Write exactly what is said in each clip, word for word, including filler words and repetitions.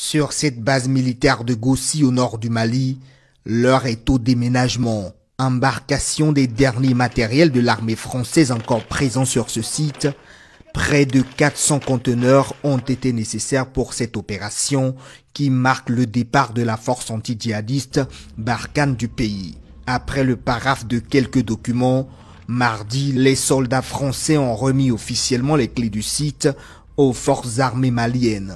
Sur cette base militaire de Gossi au nord du Mali, l'heure est au déménagement. Embarcation des derniers matériels de l'armée française encore présents sur ce site. Près de quatre cents conteneurs ont été nécessaires pour cette opération qui marque le départ de la force anti-djihadiste Barkhane du pays. Après le paraphe de quelques documents, mardi, les soldats français ont remis officiellement les clés du site aux forces armées maliennes.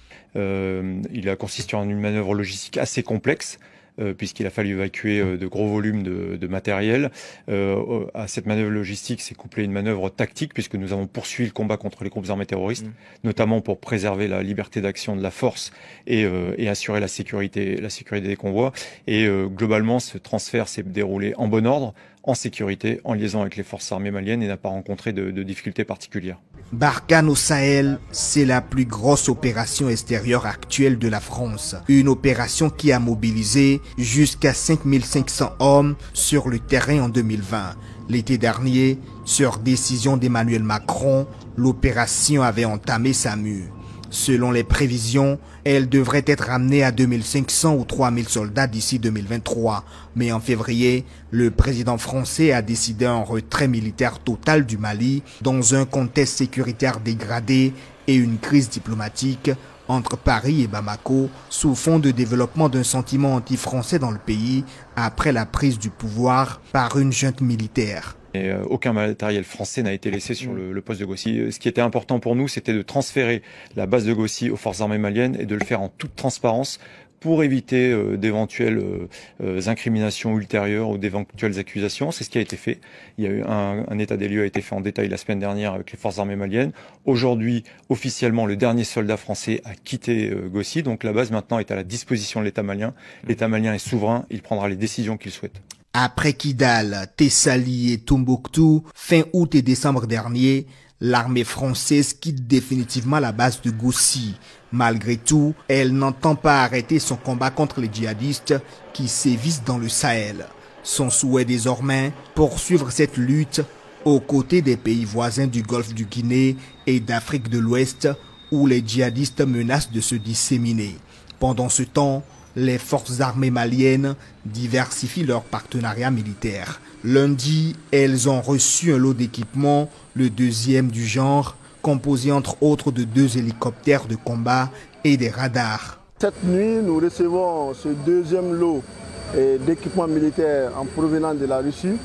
Euh, il a consisté en une manœuvre logistique assez complexe, euh, puisqu'il a fallu évacuer euh, de gros volumes de, de matériel. Euh, à cette manœuvre logistique s'est couplée une manœuvre tactique, puisque nous avons poursuivi le combat contre les groupes armés terroristes, mmh. notamment pour préserver la liberté d'action de la force et, euh, et assurer la sécurité, la sécurité des convois. Et euh, globalement, ce transfert s'est déroulé en bon ordre, en sécurité, en liaison avec les forces armées maliennes et n'a pas rencontré de, de difficultés particulières. Barkhane au Sahel, c'est la plus grosse opération extérieure actuelle de la France. Une opération qui a mobilisé jusqu'à cinq mille cinq cents hommes sur le terrain en deux mille vingt. L'été dernier, sur décision d'Emmanuel Macron, l'opération avait entamé sa mue. Selon les prévisions, elle devrait être ramenée à deux mille cinq cents ou trois mille soldats d'ici deux mille vingt-trois. Mais en février, le président français a décidé un retrait militaire total du Mali dans un contexte sécuritaire dégradé et une crise diplomatique entre Paris et Bamako sous fond de développement d'un sentiment anti-français dans le pays après la prise du pouvoir par une junte militaire. Et euh, aucun matériel français n'a été laissé sur le, le poste de Gossi. Ce qui était important pour nous, c'était de transférer la base de Gossi aux forces armées maliennes et de le faire en toute transparence pour éviter euh, d'éventuelles euh, incriminations ultérieures ou d'éventuelles accusations. C'est ce qui a été fait. Il y a eu un, un état des lieux a été fait en détail la semaine dernière avec les forces armées maliennes. Aujourd'hui, officiellement, le dernier soldat français a quitté euh, Gossi. Donc la base maintenant est à la disposition de l'État malien. L'État malien est souverain. Il prendra les décisions qu'il souhaite. Après Kidal, Thessalie et Tombouctou, fin août et décembre dernier, l'armée française quitte définitivement la base de Gossi. Malgré tout, elle n'entend pas arrêter son combat contre les djihadistes qui sévissent dans le Sahel. Son souhait désormais, poursuivre cette lutte aux côtés des pays voisins du golfe du Guinée et d'Afrique de l'Ouest où les djihadistes menacent de se disséminer. Pendant ce temps, les forces armées maliennes diversifient leurs partenariats militaires. Lundi, elles ont reçu un lot d'équipements, le deuxième du genre, composé entre autres de deux hélicoptères de combat et des radars. Cette nuit, nous recevons ce deuxième lot d'équipements militaires en provenance de la Russie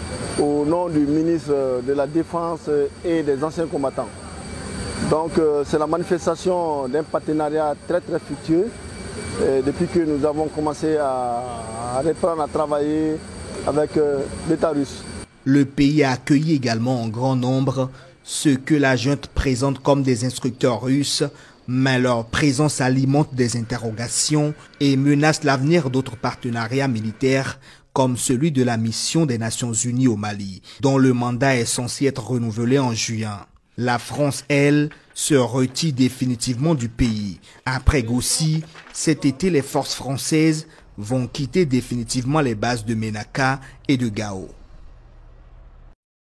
au nom du ministre de la Défense et des anciens combattants. Donc c'est la manifestation d'un partenariat très très fructueux. Et depuis que nous avons commencé à, à reprendre à travailler avec euh, l'État russe. Le pays a accueilli également en grand nombre ceux que la junte présente comme des instructeurs russes, mais leur présence alimente des interrogations et menace l'avenir d'autres partenariats militaires comme celui de la mission des Nations Unies au Mali, dont le mandat est censé être renouvelé en juin. La France, elle, se retire définitivement du pays. Après Gossi, cet été, les forces françaises vont quitter définitivement les bases de Ménaka et de Gao.